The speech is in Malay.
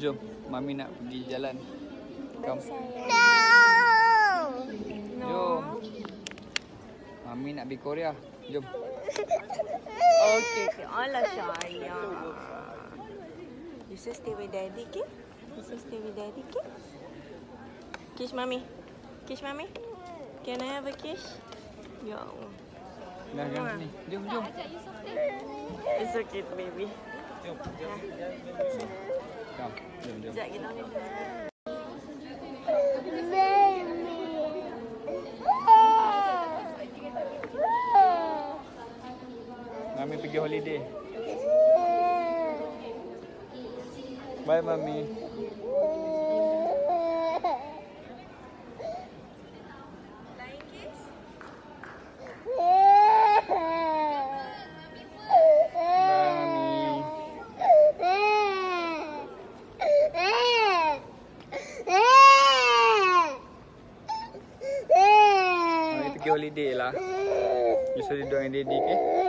Jom, Mami nak pergi jalan. Come. Jom. Mami nak pergi Korea. Jom. Okay. Alah sayang. You say stay with daddy, okay? You say stay with daddy, okay? Kiss mommy. Kiss mommy. Can I have a kiss? Ya Allah. Dah, sini. Jom. It's okay, baby. Jom. Come. Jom. Sekejap kita ambil. Mami pergi holiday. Bye, Mami. Flying kiss? Mami pergi holiday lah. You suruh duduk dengan daddy, okay?